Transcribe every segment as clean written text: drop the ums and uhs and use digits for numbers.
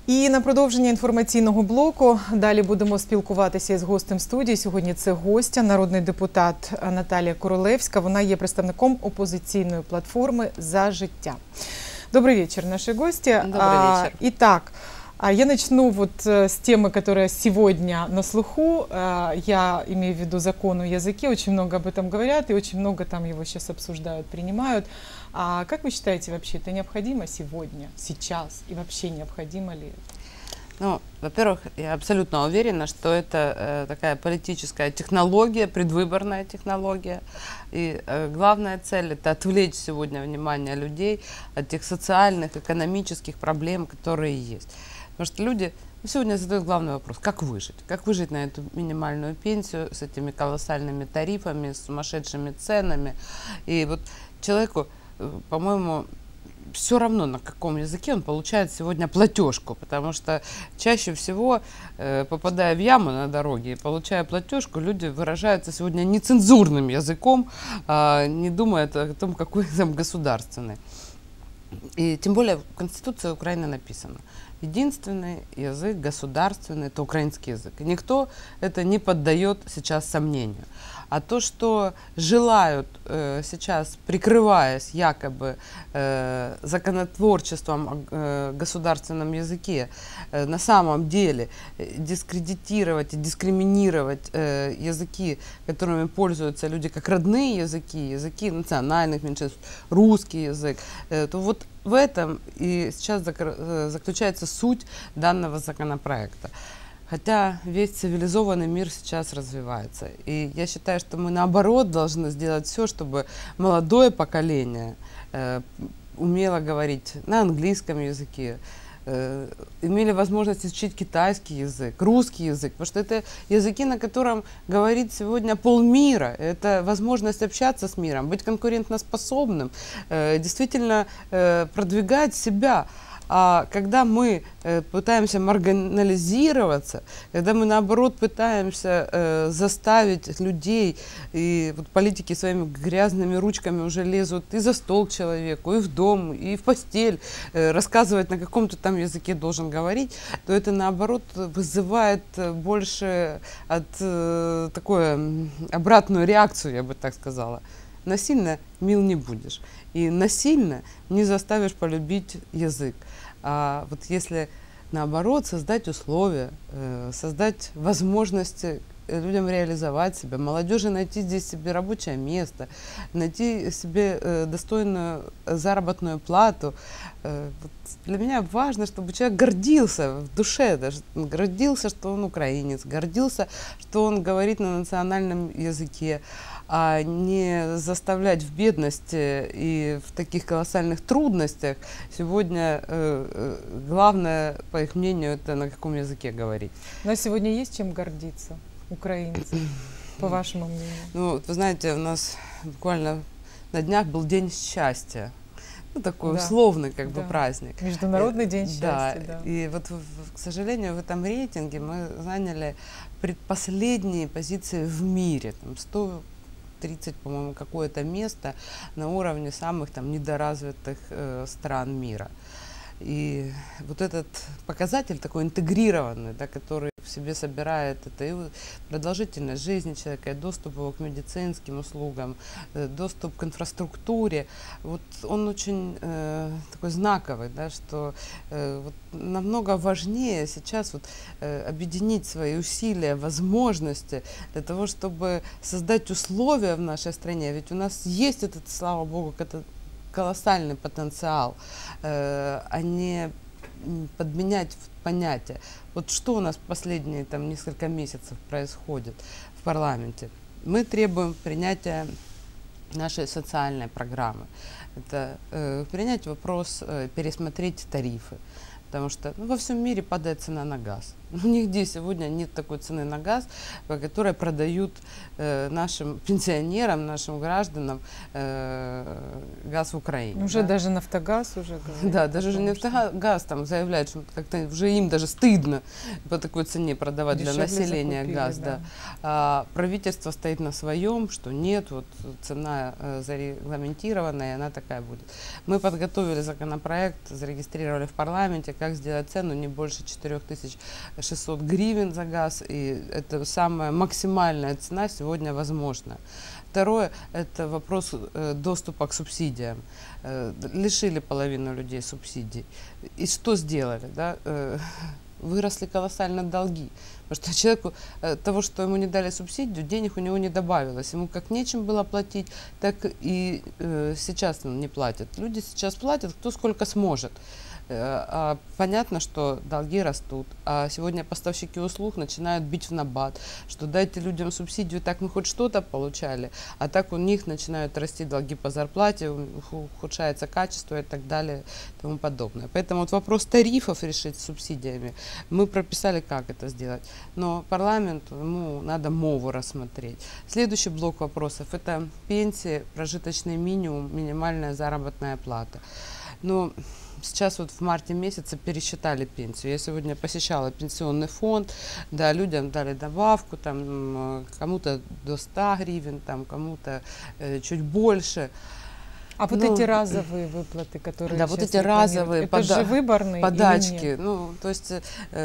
І на продовження інформаційного блоку далі будемо спілкуватися із гостем студії. Сьогодні це гостя, народний депутат Наталія Королевська. Вона є представником опозиційної платформи «За життя». Добрый вечер, наши гости. Добрый вечер. Итак, я начну с темы, которая сегодня на слуху. Я имею в виду закон о языке. Очень много об этом говорят и очень много там его сейчас обсуждают, принимают. А как вы считаете, вообще это необходимо сегодня, сейчас? И вообще необходимо ли это? Ну, во-первых, я абсолютно уверена, что это такая политическая технология, предвыборная технология. И главная цель – это отвлечь сегодня внимание людей от тех социальных, экономических проблем, которые есть. Потому что люди сегодня задают главный вопрос – как выжить? Как выжить на эту минимальную пенсию с этими колоссальными тарифами, с сумасшедшими ценами? И вот человеку, по-моему, все равно, на каком языке он получает сегодня платежку, потому что чаще всего, попадая в яму на дороге и получая платежку, люди выражаются сегодня нецензурным языком, не думая о том, какой там государственный. И тем более в Конституции Украины написано: единственный язык государственный – это украинский язык. И никто это не поддает сейчас сомнению. А то, что желают сейчас, прикрываясь якобы законотворчеством о государственном языке, на самом деле дискредитировать и дискриминировать языки, которыми пользуются люди как родные языки, языки национальных меньшинств, русский язык, то вот в этом и сейчас заключается суть данного законопроекта. Хотя весь цивилизованный мир сейчас развивается. И я считаю, что мы наоборот должны сделать все, чтобы молодое поколение умело говорить на английском языке, имели возможность изучить китайский язык, русский язык, потому что это языки, на котором говорит сегодня полмира. Это возможность общаться с миром, быть конкурентоспособным, действительно продвигать себя. А когда мы пытаемся маргинализироваться, когда мы наоборот пытаемся заставить людей, и вот политики своими грязными ручками уже лезут и за стол к человеку, и в дом, и в постель, рассказывать, на каком-то там языке должен говорить, то это наоборот вызывает больше такую обратную реакцию, я бы так сказала. Насильно мил не будешь. И насильно не заставишь полюбить язык. А вот если наоборот создать условия, создать возможности людям реализовать себя, молодежи найти здесь себе рабочее место, найти себе достойную заработную плату. Вот для меня важно, чтобы человек гордился в душе, даже гордился, что он украинец, гордился, что он говорит на национальном языке, а не заставлять в бедности и в таких колоссальных трудностях. Сегодня главное, по их мнению, это на каком языке говорить. У нас сегодня есть чем гордиться, украинцы, по вашему мнению? Ну, вы знаете, у нас буквально на днях был День счастья. Ну, такой условный как бы праздник. Международный день счастья, да. И вот, к сожалению, в этом рейтинге мы заняли предпоследние позиции в мире. Там 130, по-моему, какое-то место на уровне самых там недоразвитых стран мира. И вот этот показатель такой интегрированный, да, который в себе собирает это и продолжительность жизни человека, и доступ его к медицинским услугам, доступ к инфраструктуре, вот он очень такой знаковый, да, что вот намного важнее сейчас вот, объединить свои усилия, возможности для того, чтобы создать условия в нашей стране. Ведь у нас есть этот, слава богу, колоссальный потенциал, а не подменять понятия. Вот что у нас последние там несколько месяцев происходит в парламенте? Мы требуем принятия нашей социальной программы. Это принять вопрос, пересмотреть тарифы. Потому что во всем мире падает цена на газ. Ну, нигде сегодня нет такой цены на газ, по которой продают нашим пенсионерам, нашим гражданам газ в Украине. Уже да? даже «Нафтогаз» уже говорит. Да, даже уже что «Нефтегаз» там заявляет, что как-то уже им даже стыдно по такой цене продавать для дешевле населения закупили, газ. Да. А правительство стоит на своем, что нет, вот цена зарегламентированная, она такая будет. Мы подготовили законопроект, зарегистрировали в парламенте, как сделать цену не больше 4600 гривен за газ, и это самая максимальная цена сегодня возможная. Второе – это вопрос доступа к субсидиям. Лишили половину людей субсидий. И что сделали? Да? Выросли колоссально долги. Потому что человеку того, что ему не дали субсидию, денег у него не добавилось. Ему как нечем было платить, так и сейчас он не платит. Люди сейчас платят, кто сколько сможет. Понятно, что долги растут, а сегодня поставщики услуг начинают бить в набат, что дайте людям субсидию, так мы хоть что-то получали, а так у них начинают расти долги по зарплате, ухудшается качество и так далее и тому подобное. Поэтому вот вопрос тарифов решить с субсидиями, мы прописали, как это сделать, но парламенту ему надо МОВу рассмотреть. Следующий блок вопросов – это пенсии, прожиточный минимум, минимальная заработная плата. Но сейчас вот в марте месяце пересчитали пенсию. Я сегодня посещала пенсионный фонд, да, людям дали добавку, там, кому-то до 100 гривен, там, кому-то чуть больше. А вот эти разовые выплаты, которые да, сейчас вот эти разовые это же выборные подачки, ну, то есть,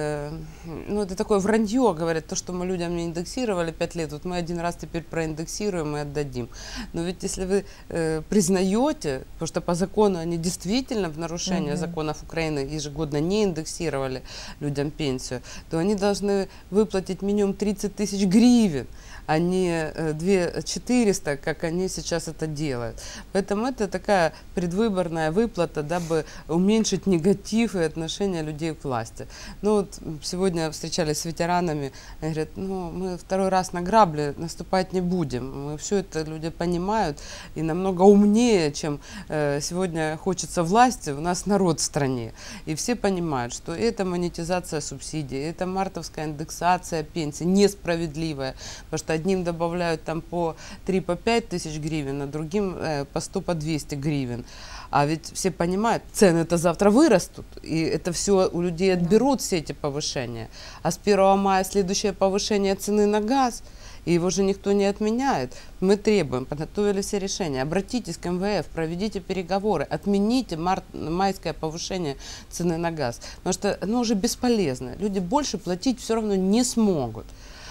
ну, это такое вранье, говорят, то, что мы людям не индексировали 5 лет, вот мы один раз теперь проиндексируем и отдадим. Но ведь если вы признаете, потому что по закону они действительно в нарушение законов Украины ежегодно не индексировали людям пенсию, то они должны выплатить минимум 30 тысяч гривен, а не 2400, как они сейчас это делают. Поэтому это такая предвыборная выплата, дабы уменьшить негатив и отношение людей к власти. Ну вот сегодня встречались с ветеранами, они говорят, ну мы второй раз на грабли наступать не будем. Мы все это люди понимают и намного умнее, чем сегодня хочется власти, у нас народ в стране. И все понимают, что это монетизация субсидий, это мартовская индексация пенсий, несправедливая, потому что одним добавляют там по 3, по 5 тысяч гривен, а другим по 100, по 200 гривен. А ведь все понимают, цены-то завтра вырастут, и это все у людей отберут, все эти повышения. А с 1 мая следующее повышение цены на газ, и его же никто не отменяет. Мы требуем, подготовили все решения, обратитесь к МВФ, проведите переговоры, отмените майское повышение цены на газ, потому что оно уже бесполезно, люди больше платить все равно не смогут.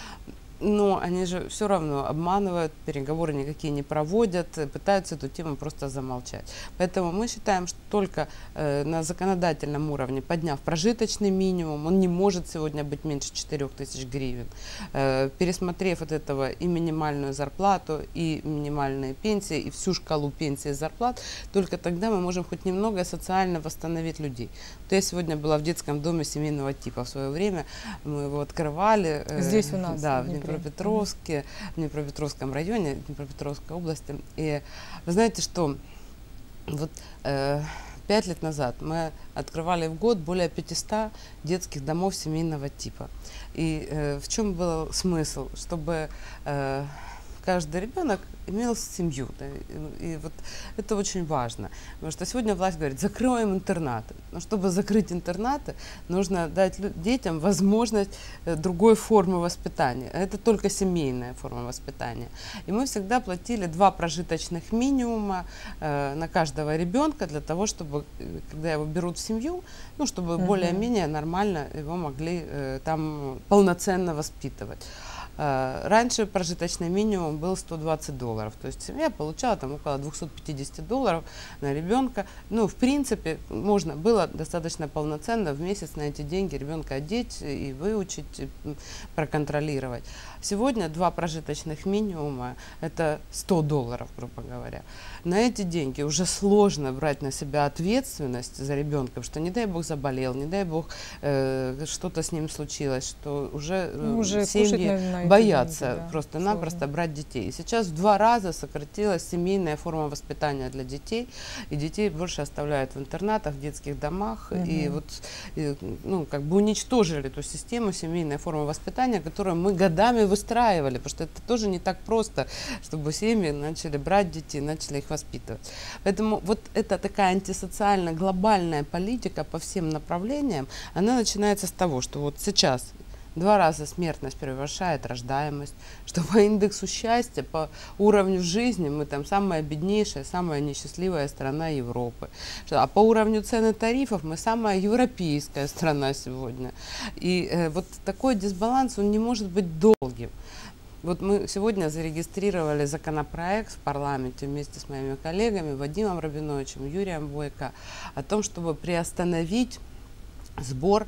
Но они же все равно обманывают, переговоры никакие не проводят, пытаются эту тему просто замолчать. Поэтому мы считаем, что только на законодательном уровне, подняв прожиточный минимум, он не может сегодня быть меньше 4000 гривен, пересмотрев от этого и минимальную зарплату, и минимальные пенсии, и всю шкалу пенсий и зарплат, только тогда мы можем хоть немного социально восстановить людей. Вот я сегодня была в детском доме семейного типа в свое время, мы его открывали. Здесь у нас, да, в Днепропетровске, в Днепропетровском районе, Днепропетровской области. И вы знаете, что вот 5 лет назад мы открывали в год более 500 детских домов семейного типа. И в чем был смысл? Чтобы каждый ребенок имел семью. Да, и вот это очень важно. Потому что сегодня власть говорит, закроем интернаты. Но чтобы закрыть интернаты, нужно дать детям возможность другой формы воспитания. Это только семейная форма воспитания. И мы всегда платили 2 прожиточных минимума на каждого ребенка для того, чтобы, когда его берут в семью, ну, чтобы более-менее нормально его могли там полноценно воспитывать. Раньше прожиточный минимум был $120, то есть семья получала там около $250 на ребенка. Ну, в принципе, можно было достаточно полноценно в месяц на эти деньги ребенка одеть и выучить, и проконтролировать. Сегодня 2 прожиточных минимума – это $100, грубо говоря. На эти деньги уже сложно брать на себя ответственность за ребенка, что не дай бог заболел, не дай бог что-то с ним случилось, что уже уже семьи кушать эти боятся деньги, да, просто-напросто сложно. брать детей. И сейчас в 2 раза сократилась семейная форма воспитания для детей, и детей больше оставляют в интернатах, в детских домах, и вот, ну, как бы уничтожили ту систему семейной формы воспитания, которую мы годами выстраивали, потому что это тоже не так просто, чтобы семьи начали брать детей, начали их воспитывать. Поэтому вот эта такая антисоциальная глобальная политика по всем направлениям, она начинается с того, что вот сейчас 2 раза смертность превышает рождаемость, что по индексу счастья, по уровню жизни мы там самая беднейшая, самая несчастливая страна Европы. А по уровню цен и тарифов мы самая европейская страна сегодня. И вот такой дисбаланс, он не может быть долгим. Вот мы сегодня зарегистрировали законопроект в парламенте вместе с моими коллегами Вадимом Рабиновичем, Юрием Бойко о том, чтобы приостановить сбор,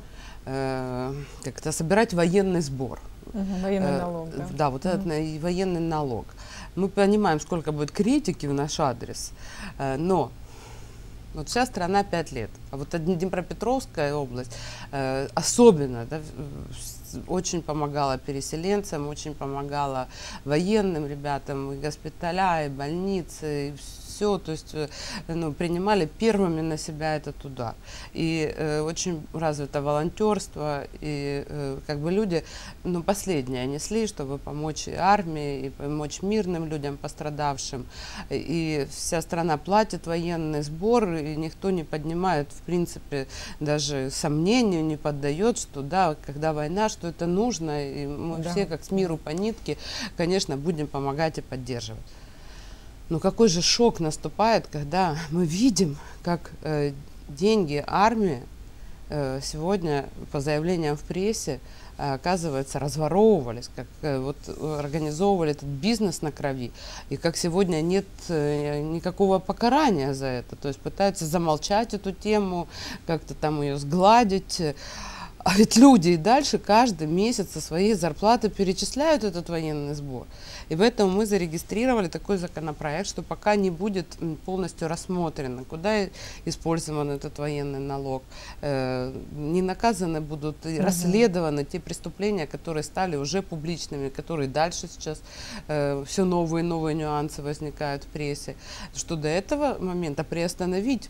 как-то собирать военный сбор. Военный налог, да? Да, вот этот военный налог. Мы понимаем, сколько будет критики в наш адрес, но вот вся страна 5 лет, а вот Днепропетровская область особенно, да, очень помогала переселенцам, очень помогала военным ребятам, и госпиталя, и больницы, и все, то есть ну, принимали первыми на себя этот удар. И очень развито волонтерство, и как бы люди, ну, последнее несли, чтобы помочь армии, и помочь мирным людям, пострадавшим. И вся страна платит военный сбор, и никто не поднимает, в принципе, даже сомнению не поддает, что да, когда война, что это нужно, и мы все как с миру по нитке, конечно, будем помогать и поддерживать. Но какой же шок наступает, когда мы видим, как деньги армии сегодня, по заявлениям в прессе, оказывается, разворовывались, как вот организовывали этот бизнес на крови, и как сегодня нет никакого покарания за это, то есть пытаются замолчать эту тему, как-то там ее сгладить. А ведь люди и дальше каждый месяц со своей зарплаты перечисляют этот военный сбор. И поэтому мы зарегистрировали такой законопроект, что пока не будет полностью рассмотрено, куда использован этот военный налог, не наказаны будут и расследованы те преступления, которые стали уже публичными, которые дальше сейчас все новые и новые нюансы возникают в прессе, что до этого момента приостановить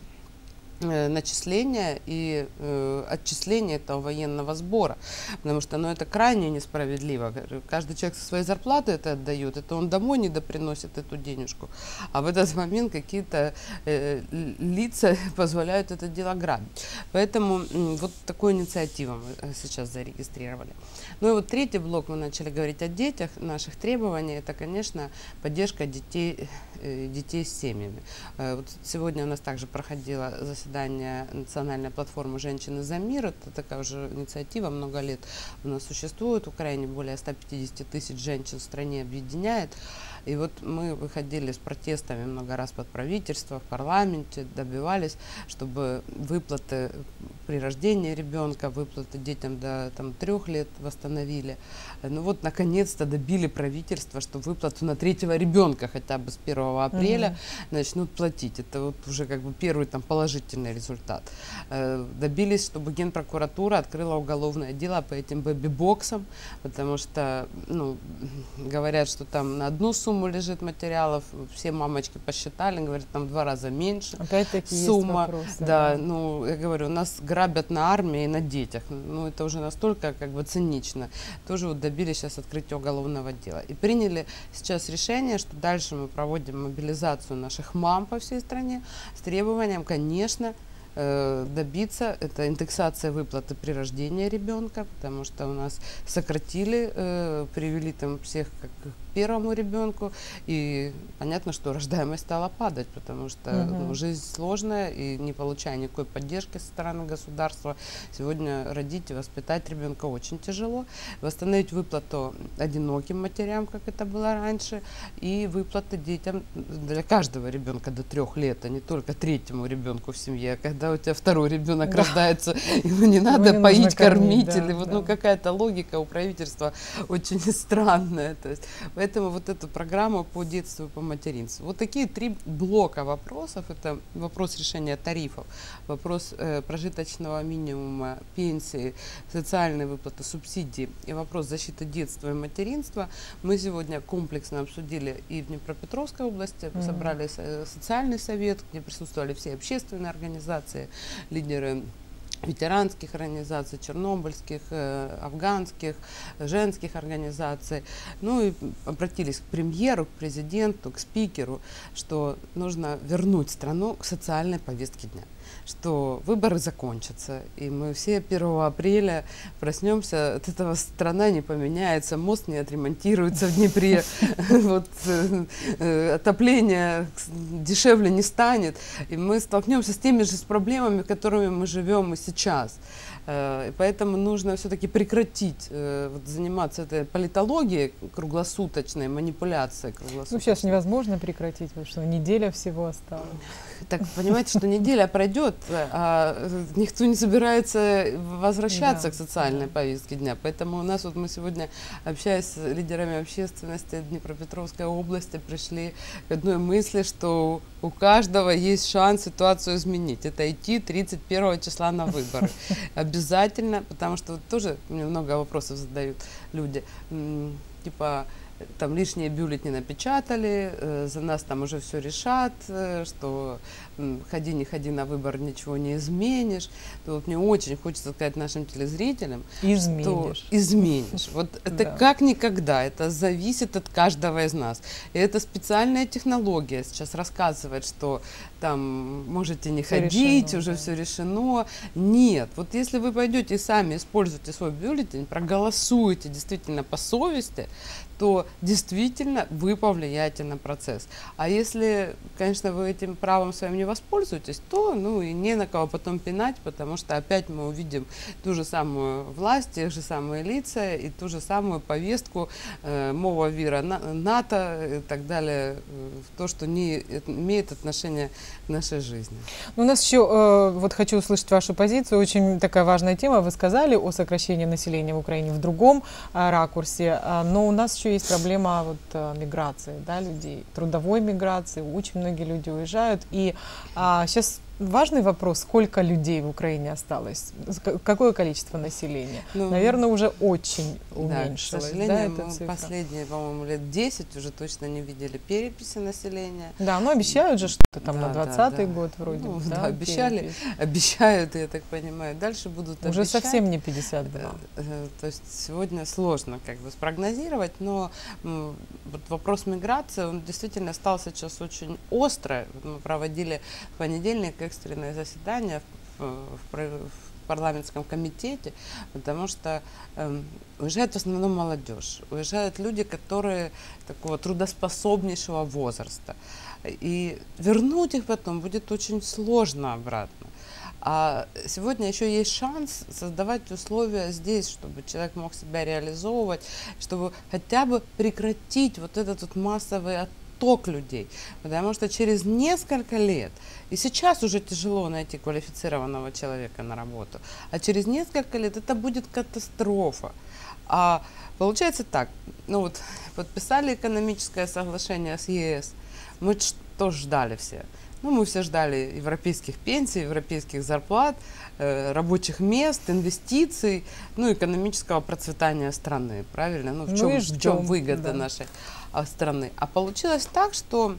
начисления и отчисления этого военного сбора, потому что, ну, это крайне несправедливо. Каждый человек со своей зарплаты это отдает, это он домой не доприносит эту денежку, а в этот момент какие-то лица позволяют это дело грабить. Поэтому вот такую инициативу мы сейчас зарегистрировали. Ну и вот третий блок, мы начали говорить о детях, наших требований, это, конечно, поддержка детей с семьями. Вот сегодня у нас также проходило заседание национальной платформы «Женщины за мир». Это такая уже инициатива, много лет у нас существует. В Украине более 150 тысяч женщин в стране объединяет. И вот мы выходили с протестами много раз под правительство, в парламенте, добивались, чтобы выплаты при рождении ребенка, выплаты детям до 3 лет восстановили. Ну вот, наконец-то добили правительство, что выплату на 3-го ребенка хотя бы с 1 апреля начнут платить. Это вот уже как бы первый положительный результат. Добились, чтобы Генпрокуратура открыла уголовное дело по этим бэби-боксам, потому что, ну, говорят, что там на одну сумму лежит материалов, все мамочки посчитали, говорят, там в 2 раза меньше. Опять-таки сумма. Есть вопросы, да, ну, я говорю, нас грабят на армии и на детях. Ну, это уже настолько как бы цинично. Тоже вот добились сейчас открытия уголовного дела. И приняли сейчас решение, что дальше мы проводим мобилизацию наших мам по всей стране с требованием, конечно, добиться, это индексация выплаты при рождении ребенка, потому что у нас сократили, привели там всех как к 1-му ребенку, и понятно, что рождаемость стала падать, потому что ну, жизнь сложная, и не получая никакой поддержки со стороны государства, сегодня родить и воспитать ребенка очень тяжело. Восстановить выплату одиноким матерям, как это было раньше, и выплаты детям для каждого ребенка до 3 лет, а не только 3-му ребенку в семье. Когда у тебя 2-й ребенок рождается, ему не надо поить, кормить, или вот, ну, какая-то логика у правительства очень странная. То есть, Поэтому вот эту программу по детству и по материнству. Вот такие 3 блока вопросов. Это вопрос решения тарифов, вопрос прожиточного минимума, пенсии, социальные выплаты, субсидии и вопрос защиты детства и материнства. Мы сегодня комплексно обсудили и в Днепропетровской области, собрали социальный совет, где присутствовали все общественные организации, лидеры ветеранских организаций, чернобыльских, афганских, женских организаций. Ну и обратились к премьеру, к президенту, к спикеру, что нужно вернуть страну к социальной повестке дня, что выборы закончатся, и мы все 1 апреля проснемся, от этого страна не поменяется, мост не отремонтируется в Днепре, отопление дешевле не станет, и мы столкнемся с теми же проблемами, которыми мы живем и сейчас. И поэтому нужно все-таки прекратить заниматься этой политологией круглосуточной, манипуляцией круглосуточной. Ну, сейчас невозможно прекратить, потому что неделя всего осталась. Так понимаете, что неделя пройдет, а никто не собирается возвращаться к социальной повестке дня. Поэтому у нас мы сегодня, общаясь с лидерами общественности Днепропетровской области, пришли к одной мысли, что у каждого есть шанс ситуацию изменить. Это идти 31 числа на выборы. Обязательно, потому что тоже мне много вопросов задают люди, типа, там лишние бюллетени напечатали, за нас там уже все решат, что ходи, не ходи на выбор, ничего не изменишь. То вот мне очень хочется сказать нашим телезрителям, что изменишь. Вот это как никогда, это зависит от каждого из нас. И это специальная технология сейчас рассказывает, что там можете не ходить, решено, уже все решено. Нет, вот если вы пойдете и сами используете свой бюллетень, проголосуете действительно по совести, то действительно вы повлияете на процесс. А если, конечно, вы этим правом своим не воспользуетесь, то и не на кого потом пинать, потому что опять мы увидим ту же самую власть, те же самые лица и ту же самую повестку мова вира НАТО и так далее, то, что не имеет отношения к нашей жизни. У нас еще, вот хочу услышать вашу позицию, очень такая важная тема, вы сказали о сокращении населения в Украине в другом ракурсе, но у нас еще есть проблема миграции, людей, трудовой миграции, очень многие люди уезжают. И сейчас важный вопрос, сколько людей в Украине осталось, какое количество населения? Наверное, уже очень уменьшилось. К сожалению, мы последние, по-моему, лет 10 уже точно не видели переписи населения. Да, но обещают же что-то там на 2020 год вроде бы. Да, обещают, я так понимаю. Дальше будут уже обещать. Совсем не 52. То есть сегодня сложно спрогнозировать, но вот вопрос миграции, он действительно стал сейчас очень остро. Мы проводили в понедельник экстренное заседание в парламентском комитете, потому что уезжает в основном молодежь, уезжают люди, которые такого трудоспособнейшего возраста. И вернуть их потом будет очень сложно обратно. А сегодня еще есть шанс создавать условия здесь, чтобы человек мог себя реализовывать, чтобы хотя бы прекратить вот этот массовый отток людей. Потому что через несколько лет, и сейчас уже тяжело найти квалифицированного человека на работу, а через несколько лет это будет катастрофа. А получается так, подписали экономическое соглашение с ЕС, мы что ждали все? Мы все ждали европейских пенсий, европейских зарплат, рабочих мест, инвестиций, экономического процветания страны, правильно? В чем выгода нашей страны? А получилось так, что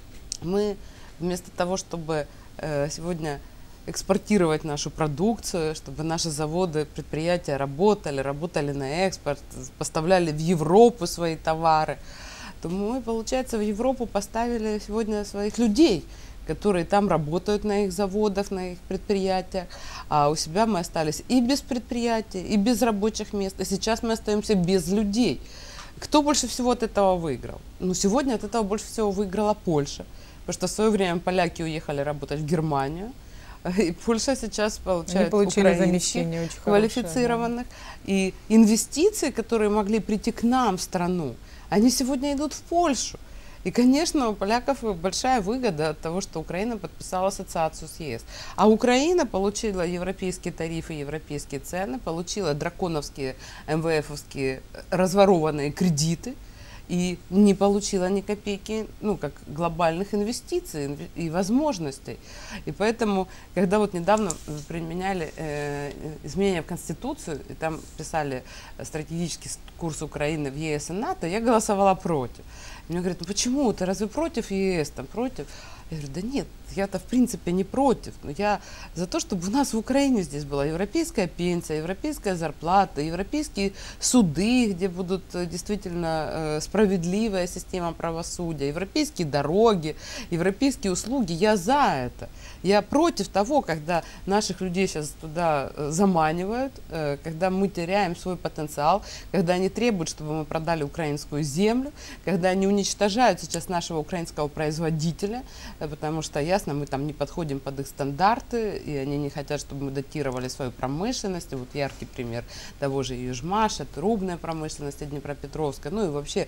мы вместо того, чтобы сегодня экспортировать нашу продукцию, чтобы наши заводы, предприятия работали на экспорт, поставляли в Европу свои товары, то мы, получается, в Европу поставили сегодня своих людей, которые там работают на их заводах, на их предприятиях, а у себя мы остались и без предприятий, и без рабочих мест, и сейчас мы остаемся без людей. Кто больше всего от этого выиграл? Сегодня от этого больше всего выиграла Польша, потому что в свое время поляки уехали работать в Германию, и Польша сейчас получает украинских квалифицированных. И инвестиции, которые могли прийти к нам в страну, они сегодня идут в Польшу. И, конечно, у поляков большая выгода от того, что Украина подписала ассоциацию с ЕС. А Украина получила европейские тарифы, европейские цены, получила драконовские МВФовские разворованные кредиты. и не получила ни копейки, ну, как глобальных инвестиций и возможностей. И поэтому, когда вот недавно применяли изменения в Конституцию, и там писали стратегический курс Украины в ЕС и НАТО, я голосовала против. И мне говорят, ну почему, ты разве против ЕС, там, против? Я говорю, да нет, я-то в принципе не против, но я за то, чтобы у нас в Украине здесь была европейская пенсия, европейская зарплата, европейские суды, где будут действительно справедливая система правосудия, европейские дороги, европейские услуги. Я за это. Я против того, когда наших людей сейчас туда заманивают, когда мы теряем свой потенциал, когда они требуют, чтобы мы продали украинскую землю, когда они уничтожают сейчас нашего украинского производителя, потому что, ясно, мы там не подходим под их стандарты, и они не хотят, чтобы мы датировали свою промышленность. И вот яркий пример того же Южмаша, трубная промышленность Днепропетровская. Ну и вообще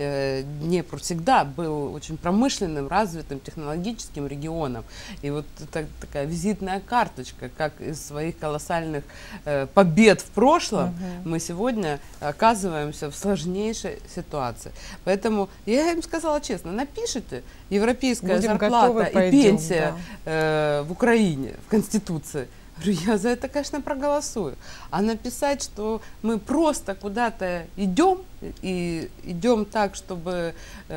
Днепр всегда был очень промышленным, развитым, технологическим регионом. И вот это такая визитная карточка, как из своих колоссальных побед в прошлом мы сегодня оказываемся в сложнейшей ситуации. Поэтому я им сказала честно, напишите европейская зарплата и пенсия в Украине, в Конституции. Говорю, я за это, конечно, проголосую. А написать, что мы просто куда-то идем, и идем так, чтобы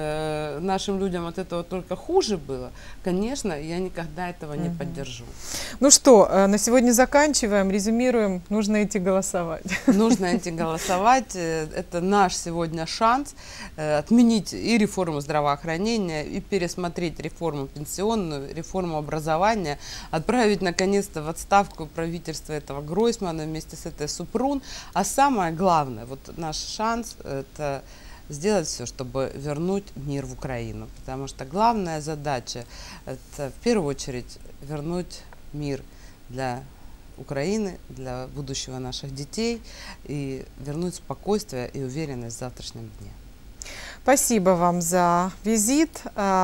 нашим людям от этого только хуже было, конечно, я никогда этого не поддержу. Ну что, на сегодня заканчиваем, резюмируем, нужно идти голосовать. Нужно идти голосовать, это наш сегодня шанс отменить и реформу здравоохранения, и пересмотреть реформу пенсионную, реформу образования, отправить наконец-то в отставку правительство этого Гройсмана вместе с этой Супрун. А самое главное, вот наш шанс – это сделать все, чтобы вернуть мир в Украину. Потому что главная задача – это в первую очередь вернуть мир для Украины, для будущего наших детей и вернуть спокойствие и уверенность в завтрашнем дне. Спасибо вам за візит.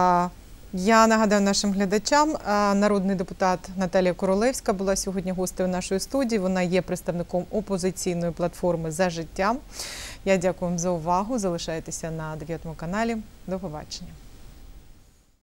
Я нагадаю нашим глядачам, народний депутат Наталія Королевська була сьогодні гостею нашої студії. Вона є представником опозиційної платформи «За життя». Я дякую вам за увагу. Залишайтеся на 9 каналі. До побачення.